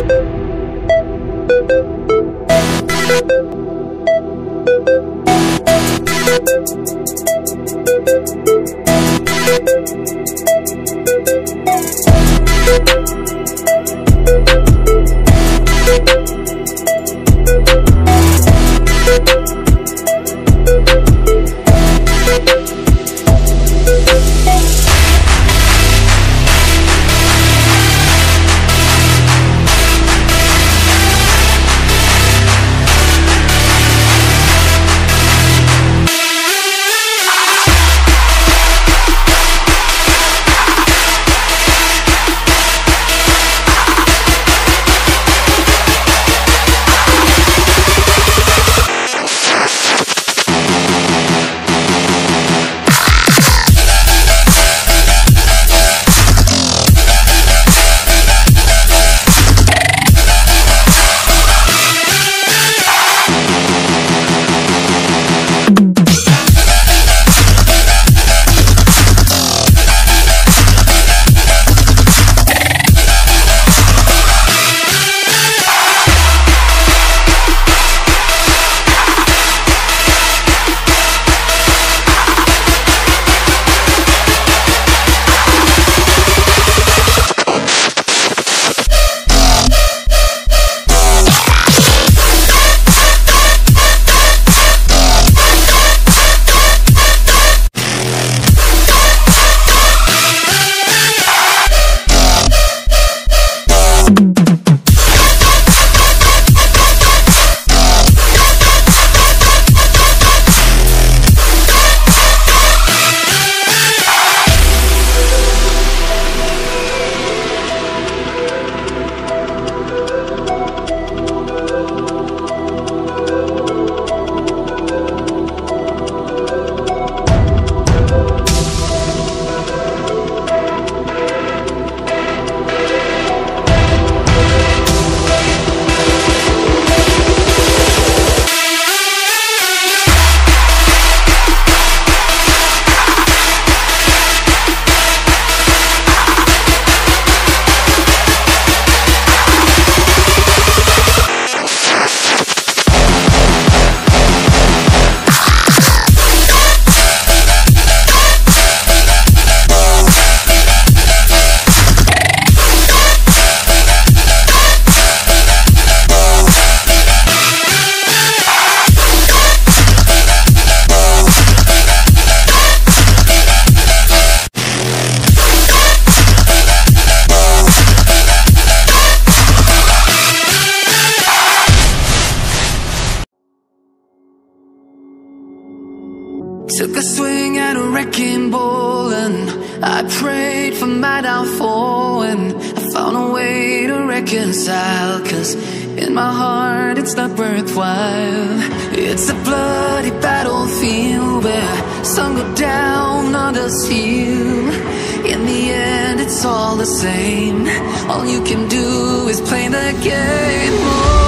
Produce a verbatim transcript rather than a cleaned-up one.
Took a swing at a wrecking ball and I prayed for my downfall, and I found a way to reconcile, 'cause in my heart it's not worthwhile. It's a bloody battlefield where some go down, others heal. In the end it's all the same. All you can do is play the game. Oh.